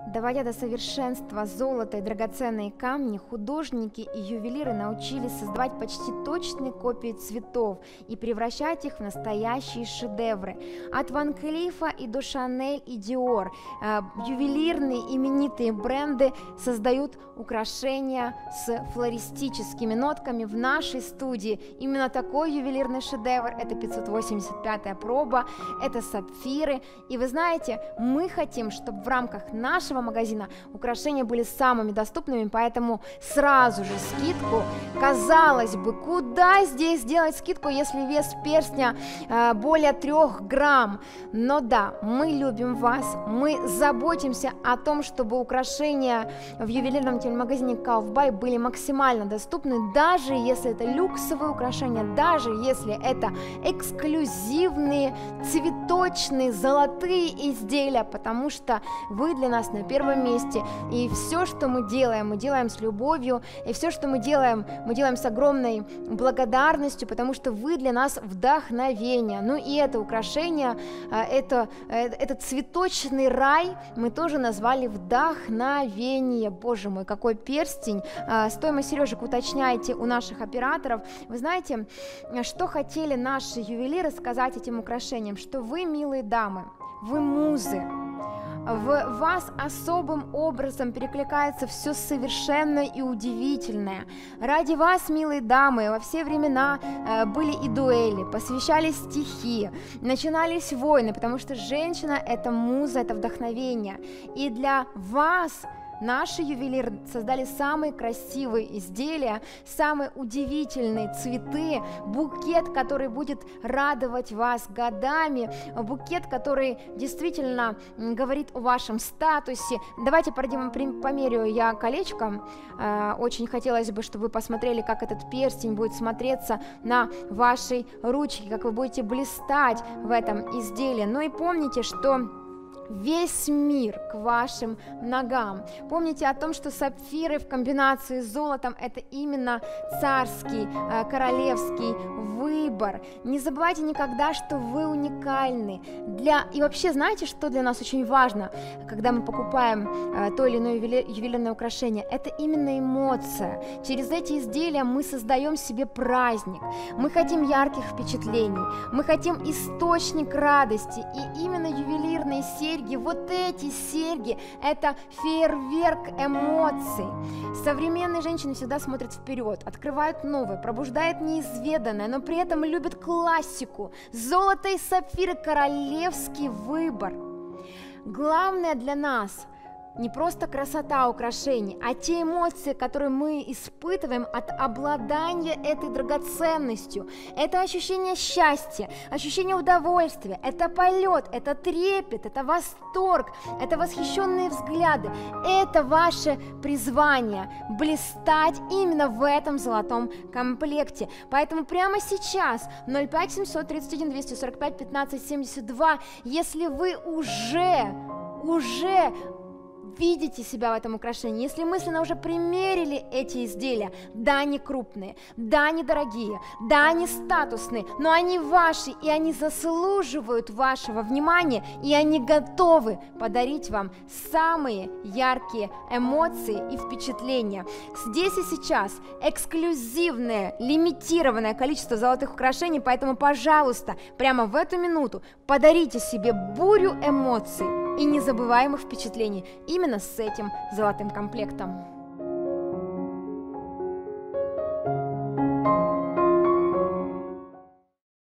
Доводя до совершенства золото и драгоценные камни, художники и ювелиры научились создавать почти точные копии цветов и превращать их в настоящие шедевры. От Ван Клифа и до Шанель и Диор ювелирные именитые бренды создают украшения с флористическими нотками в нашей студии. Именно такой ювелирный шедевр – это 585-я проба, это сапфиры. И вы знаете, мы хотим, чтобы в рамках нашего магазина украшения были самыми доступными, поэтому сразу же скидку. Казалось бы, куда здесь делать скидку, если вес перстня более 3 грамм? Но да, мы любим вас, мы заботимся о том, чтобы украшения в ювелирном телемагазине Kaufby были максимально доступны, даже если это люксовые украшения, даже если это эксклюзивные, цветочные, золотые изделия, потому что вы для нас на первом месте, и все, что мы делаем с любовью, и все, что мы делаем с огромной благодарностью, потому что вы для нас вдохновение. Ну и это украшение, этот цветочный рай мы тоже назвали вдохновение. Боже мой, какой перстень! Стоимость сережек уточняйте у наших операторов. Вы знаете, что хотели наши ювелиры сказать этим украшениям? Что вы, милые дамы, вы музы. В вас особым образом перекликается все совершенное и удивительное. Ради вас, милые дамы, во все времена были и дуэли, посвящались стихи, начинались войны, потому что женщина – это муза, это вдохновение. И для вас наши ювелиры создали самые красивые изделия, самые удивительные цветы, букет, который будет радовать вас годами, букет, который действительно говорит о вашем статусе. Давайте померяю я колечко. Очень хотелось бы, чтобы вы посмотрели, как этот перстень будет смотреться на вашей ручке, как вы будете блистать в этом изделии. Ну и помните, что весь мир к вашим ногам. Помните о том, что сапфиры в комбинации с золотом – это именно царский, королевский выбор. Не забывайте никогда, что вы уникальны. И вообще, знаете, что для нас очень важно, когда мы покупаем то или иное ювелирное украшение? Это именно эмоция. Через эти изделия мы создаем себе праздник. Мы хотим ярких впечатлений, мы хотим источник радости. И именно ювелирные серьги, вот эти серьги – это фейерверк эмоций. Современные женщины всегда смотрят вперед, открывают новое, пробуждают неизведанное, но при этом любят классику. Золото и сапфиры – королевский выбор. Главное для нас – не просто красота украшений, а те эмоции, которые мы испытываем от обладания этой драгоценностью. Это ощущение счастья, ощущение удовольствия, это полет, это трепет, это восторг, это восхищенные взгляды. Это ваше призвание – блистать именно в этом золотом комплекте. Поэтому прямо сейчас 05 731 245 15 72, если вы уже видите себя в этом украшении, если мысленно уже примерили эти изделия, да, они крупные, да, они дорогие, да, они статусные, но они ваши, и они заслуживают вашего внимания, и они готовы подарить вам самые яркие эмоции и впечатления. Здесь и сейчас эксклюзивное, лимитированное количество золотых украшений, поэтому, пожалуйста, прямо в эту минуту подарите себе бурю эмоций и незабываемых впечатлений именно с этим золотым комплектом.